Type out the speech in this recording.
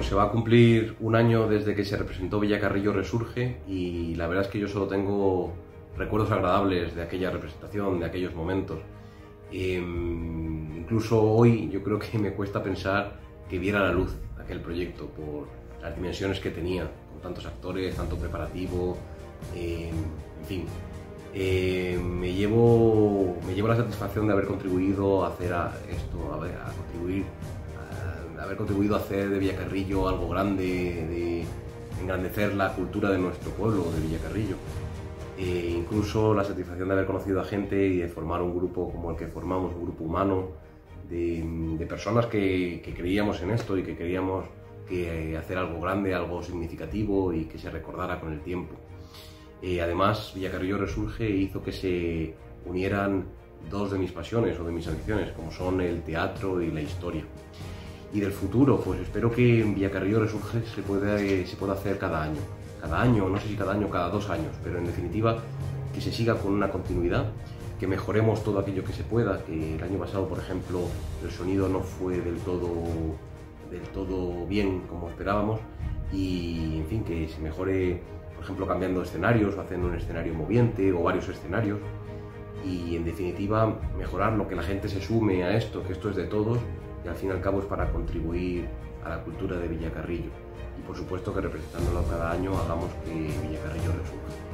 pues se va a cumplir un año desde que se representó Villacarrillo Resurge y la verdad es que yo solo tengo recuerdos agradables de aquella representación, de aquellos momentos. Incluso hoy yo creo que me cuesta pensar que viera la luz aquel proyecto por las dimensiones que tenía, con tantos actores, tanto preparativo, en fin. Me llevo la satisfacción de haber contribuido a hacer haber contribuido a hacer de Villacarrillo algo grande, de engrandecer la cultura de nuestro pueblo, de Villacarrillo. Incluso la satisfacción de haber conocido a gente y de formar un grupo como el que formamos, un grupo humano, de personas que creíamos en esto y que queríamos hacer algo grande, algo significativo y que se recordara con el tiempo. Además, Villacarrillo Resurge hizo que se unieran dos de mis pasiones o de mis aficiones, como son el teatro y la historia. Y del futuro, pues espero que en Villacarrillo Resurge se pueda hacer cada año, no sé si cada año o cada 2 años, pero en definitiva que se siga con una continuidad, que mejoremos todo aquello que se pueda, que el año pasado, por ejemplo, el sonido no fue del todo bien como esperábamos y, en fin, que se mejore, por ejemplo, cambiando escenarios o haciendo un escenario moviente o varios escenarios y, en definitiva, mejorar que la gente se sume a esto, que esto es de todos y al fin y al cabo es para contribuir a la cultura de Villacarrillo y, por supuesto, que representándolo cada año hagamos que Villacarrillo resurja.